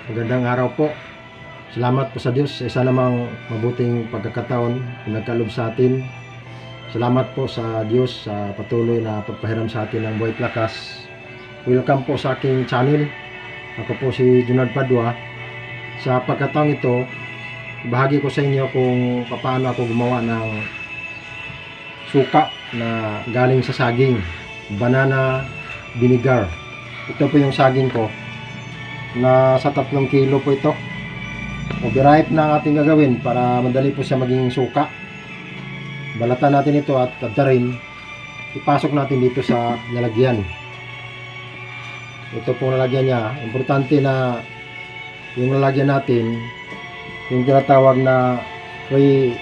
Magandang araw po. Salamat po sa Diyos sa isa namang mabuting pagkakataon na nagkaloob sa atin. Salamat po sa Diyos sa patuloy na pagpahiram sa atin ng buhay at lakas. Welcome po sa aking channel. Ako po si Junard Padua. Sa pagkataong ito, bahagi ko sa inyo kung paano ako gumawa ng suka na galing sa saging, banana vinegar. Ito po yung saging ko. Nasa 3 kilo po ito. Overripe na ang ating gagawin para madali po siya maging suka. Balatan natin ito at rin ipasok natin dito sa lalagyan. Ito po lalagyan niya. Importante na yung lalagyan natin yung tinatawag na free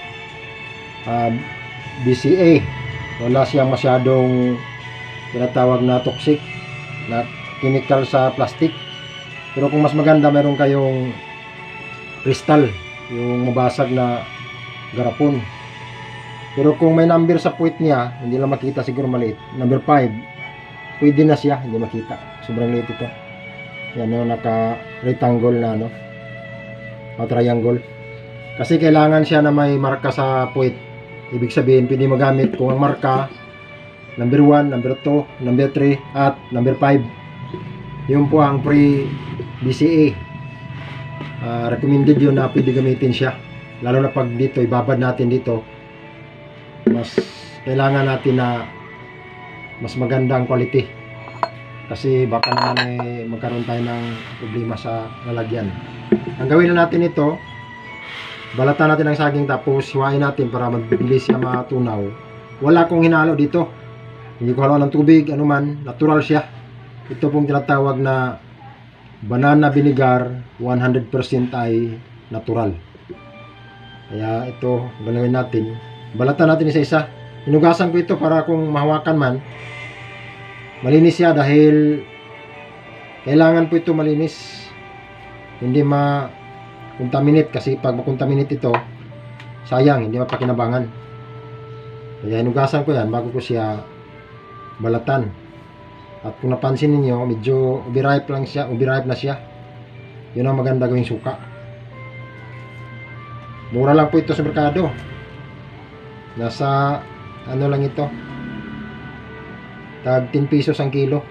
BCA. Wala siyang masyadong tinatawag na toxic na chemical sa plastic. Pero kung mas maganda, meron kayong kristal, yung mabasag na garapon. Pero kung may number sa puwit niya, hindi lang makita, siguro maliit. Number 5, pwede na siya, hindi makita. Sobrang liit ito. Yan yung naka-rectangle na o triangle. Kasi kailangan siya na may marka sa puwit. Ibig sabihin, pwede magamit kung ang marka number 1, number 2, number 3, at number 5. Yun po ang pre-BCA. Recommended yun na pwede gamitin siya. Lalo na pag dito, ibabad natin dito. Mas kailangan natin na mas magandang quality. Kasi baka naman magkaroon tayo ng problema sa lalagyan. Ang gawin na natin ito, balatan natin ang saging tapos hiwain natin para magbilis siya matunaw. Wala akong hinalo dito. Hindi ko halo ng tubig, anuman, natural siya. Ito pong tinatawag na banana vinegar, 100% ay natural. Kaya ito, gawin natin. Balatan natin isa-isa. Hinugasan ko ito para kung mahawakan man, malinis siya dahil kailangan po ito malinis. Hindi ma-contaminate kasi pag ma-contaminate ito, sayang, hindi mapakinabangan. Kaya hinugasan ko yan bago ko siya balatan. At kung napansin niyo, medyo overripe lang siya, overripe na siya. Yun ang maganda gawing suka. Mura lang po ito sa merkado. Nasa ano lang ito, tag 10 pesos ang kilo.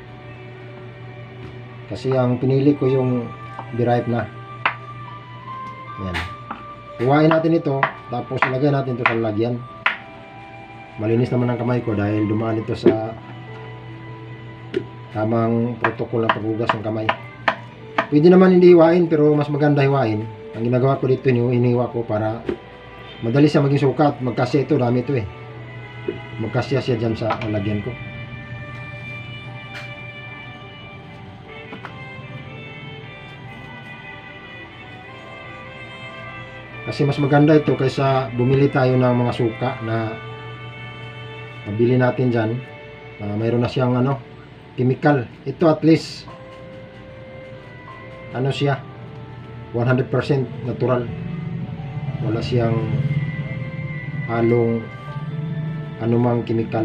Kasi ang pinili ko yung overripe na. Yan. Huwain natin ito, tapos ilagay natin ito sa lalagyan. Malinis naman ang kamay ko dahil dumaan ito sa tamang protocol ng paghugas ng kamay. Pwede naman hindi hiwain, pero mas maganda hiwain. Ang ginagawa ko dito, inihiwa ko para madali siya maging sukat. Magkasya ito, dami ito magkasya siya dyan sa lalagyan ko. Kasi mas maganda ito kaysa bumili tayo ng mga suka na mabili natin dyan. Mayroon na siyang chemical. Ito at least siya 100% natural. Wala siyang halong anumang chemical.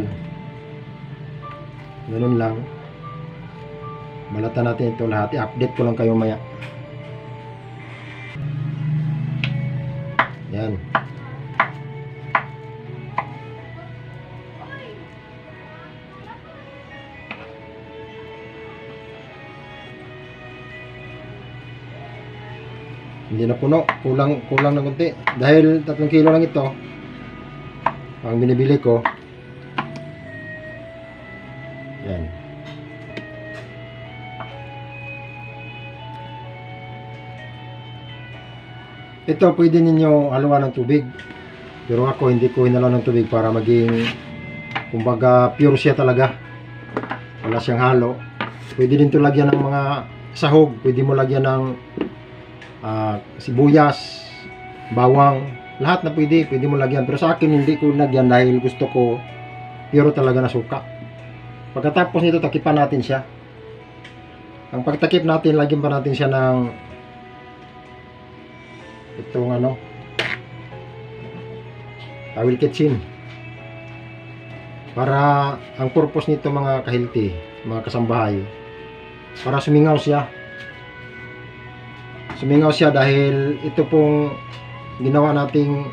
Ganun lang. Balatan natin ito lahat. I-update ko lang kayo maya. Yan. Hindi na puno, kulang ng konti dahil 3 kilo lang ito ang binibili ko. Yan. Ito pwede ninyo haluan ng tubig, pero ako hindi ko hinalo ng tubig para maging kumbaga pure siya talaga. Wala siyang halo. Pwede din ito lagyan ng mga sahog, pwede mo lagyan ng sibuyas, bawang, lahat na pwede mo lagyan. Pero sa akin hindi ko lagyan dahil gusto ko pure talaga na suka. Pagkatapos nito, takipan natin siya. Ang pagtakip natin, lagyan pa natin siya ng itong towel kitchen. Para ang purpose nito mga kahilti, mga kasambahay, para sumingaw siya. Sumingaw siya dahil ito pong ginawa nating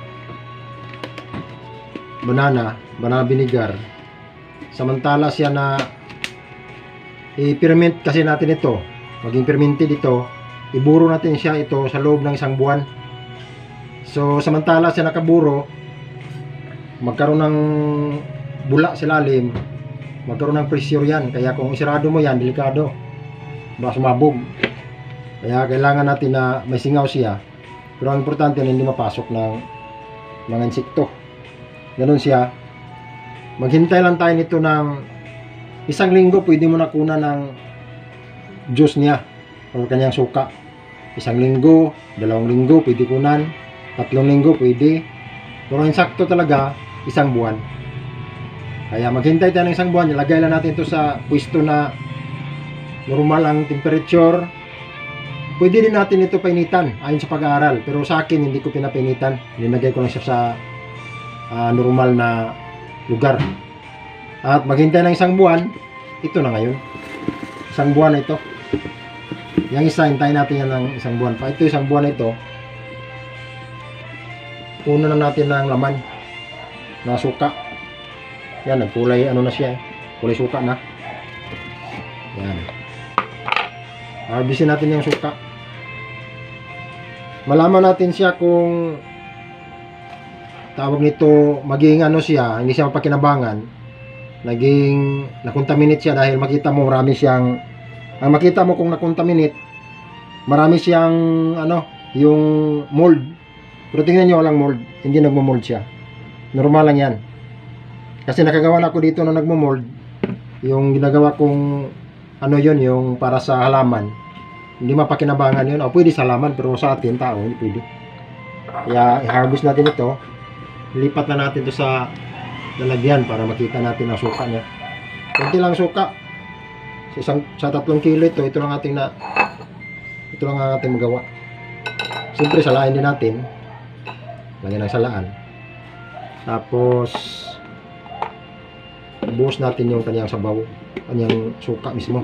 banana vinegar. Samantala siya na i-ferment kasi natin ito, maging fermented ito, iburo natin siya ito sa loob ng 1 buwan. So samantala siya nakaburo, magkaroon ng bula sa ilalim, magkaroon ng pressure yan. Kaya kung isarado mo yan, delikado, baka sumabog. Kaya kailangan natin na may singaw siya, pero ang importante na hindi mapasok ng mga insekto. Ganun siya. Maghintay lang tayo nito ng 1 linggo. Pwede mo na kunan ng juice niya o kanyang suka. 1 linggo, 2 linggo pwede kunan, 3 linggo pwede, pero ang sakto talaga 1 buwan. Kaya maghintay tayo ng 1 buwan. Ilagay lang natin ito sa pwesto na normal ang temperature. Pwede din natin ito painitan ayon sa pag-aaral, pero sa akin hindi ko pinapainitan. Linagay ko lang siya sa normal na lugar. At maghintay ng 1 buwan. Ito na ngayon, 1 buwan na ito. Yung isa, hintayin natin yan ng 1 buwan pa. Ito 1 buwan na ito, puno na natin ng laman na suka. Yan, nagkulay ano na siya, kulay suka na. Yan, harvestin natin yung suka. Malaman natin siya kung tawag nito, maging ano siya, hindi siya mapakinabangan, naging nakontaminate siya. Dahil makita mo marami siyang, ang makita mo kung nakontaminate, marami siyang ano, yung mold. Pero tingnan nyo, walang mold, hindi nagmo-mold siya, normal lang yan. Kasi nakagawa na ako dito na nagmo-mold. Yung ginagawa kong ano yun, yung para sa halaman, hindi mapakinabangan yun. O pwede sa halaman, pero sa atin tao hindi pwede. Kaya i-harvest natin ito, lipat na natin ito sa lalagyan para makita natin ang suka niya. Kunti lang suka sa 3 kilo ito. Ito lang ang ating magawa. Siyempre salain din natin, lagyan ng salaan, tapos buhos natin yung kanyang sabaw, kanyang suka mismo.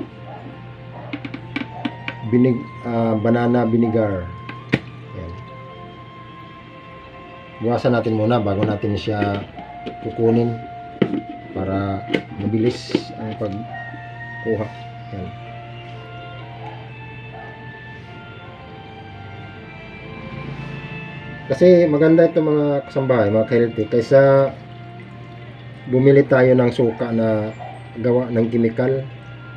Banana vinegar. Ayan. Buwasan natin muna bago natin siya kukunin para mabilis ang pagkuha. Ayan. Kasi maganda ito mga kasambahay, mga ka-healthy, kaysa bumili tayo ng suka na gawa ng chemical.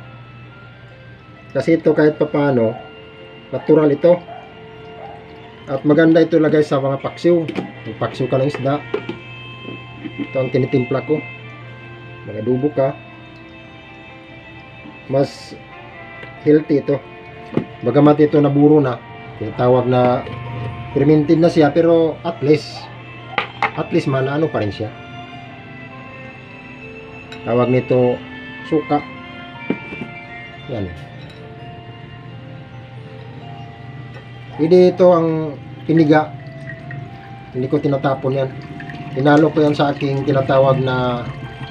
Kasi ito kahit papano natural ito, at maganda ito lagay sa mga paksiw. Magpaksiw ka ng isda, ito ang tinitimpla ko. Magadubo ka, mas healthy ito. Bagamat ito naburo na, tinatawag na fermented na siya, pero at least man ano pa rin siya. Tawag nito suka. Yan. Pwede ito ang piniga. Hindi ko tinatapon yan. Tinalo ko yan sa aking tinatawag na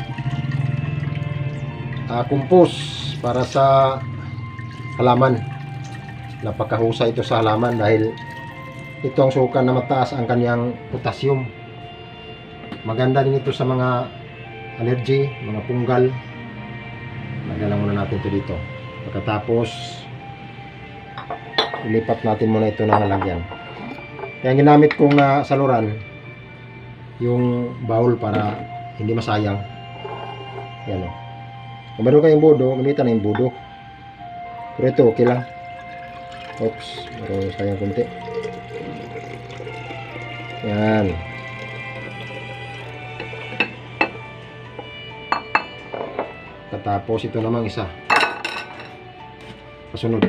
compost para sa halaman. Napakahusay ito sa halaman dahil ito ang suka na mataas ang kanyang potassium. Maganda din ito sa mga allergy, mga punggal. Lagyan muna natin ito dito. Pagkatapos ilipat natin muna ito na lalagyan. Kaya ginamit kong saluran yung bowl para hindi masayang. Yan o. Kung meron kayong bodo, gamitan na yung bodo. Pero ito okay lang. Oops, pero sayang kunti. Yan. Tapos ito namang isa. Kasunod.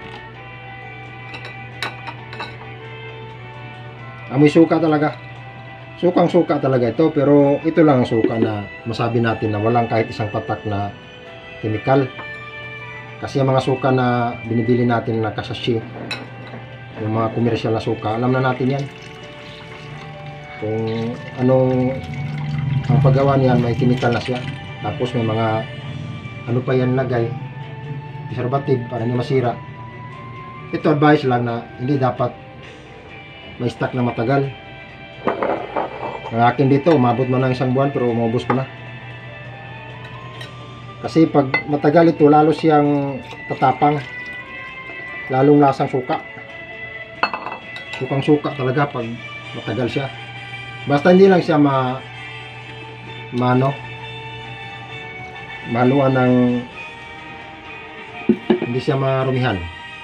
Amoy suka talaga. Sukang suka talaga ito, pero ito lang ang suka na masabi natin na walang kahit isang patak na chemical. Kasi ang mga suka na binibili natin na kasashi, yung mga komersyal na suka, alam na natin yan. Kung anong ang paggawa niyan, may chemical na siya. Tapos may mga ano pa yan lagay, preservative para hindi masira. ito advice lang na hindi dapat may stock na matagal. Ang akin dito, umabot man ng 1 buwan pero umubos ko na. Kasi pag matagal ito, lalo siyang tatapang. Lalong lasang suka. Sukang suka talaga pag matagal siya. Basta hindi lang siya maluan ng hindi siya marumihan.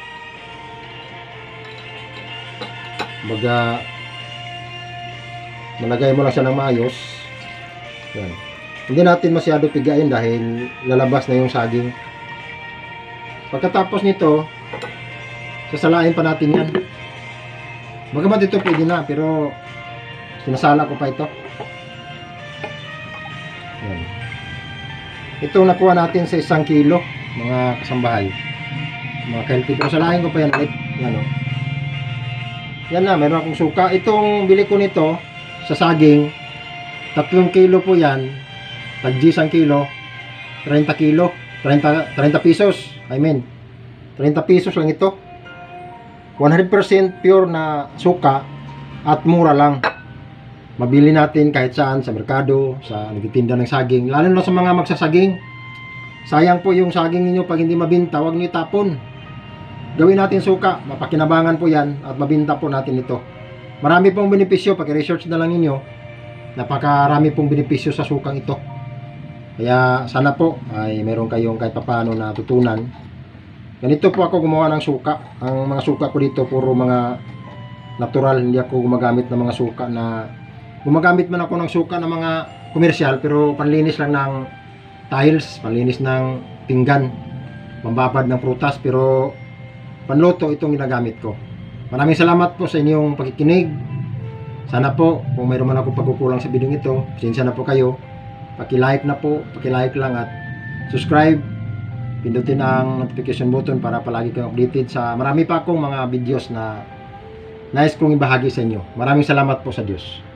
Baga malagay mo lang siya ng maayos. Yan. Hindi natin masyado pigain dahil lalabas na yung saging. Pagkatapos nito, sasalain pa natin yan. Bagamat ito pwede na, pero sinasala ko pa ito. Yan. Ito nakuha natin sa 1 kilo, mga kasambahay. Mga kailti. Pero salain ko pa yan ulit. Yan o. Yan na, meron akong suka. Itong bili ko nito sa saging, 3 kilo po yan. Tag-G 1 kilo, 30 kilo, 30 pesos. I mean, 30 pesos lang ito. 100% pure na suka at mura lang. Mabili natin kahit saan, sa merkado, sa nagtitinda ng saging. Lalo na sa mga magsasaging. Sayang po yung saging ninyo pag hindi mabinta, huwag niyo tapon. Gawin natin suka, mapakinabangan po yan at mabinta po natin ito. Marami pong benepisyo, paki-research na lang ninyo. Napakarami pong benepisyo sa sukang ito. Kaya sana po ay meron kayong kahit papaano na tutunan. Ganito po ako gumawa ng suka. Ang mga suka ko dito puro mga natural. Hindi ako gumagamit ng mga suka na gumagamit man ako ng suka ng mga komersyal pero panlinis lang ng tiles, panlinis ng pinggan, pambabad ng prutas, pero panluto itong ginagamit ko. Maraming salamat po sa inyong pakikinig. Sana po kung mayroon man ako pagkukulang sa video ito, pasensya na po kayo. Paki-like na po, paki-like lang at subscribe. Pindutin ang notification button para palagi kayong updated sa marami pa akong mga videos na nais kong ibahagi sa inyo. Maraming salamat po sa Diyos.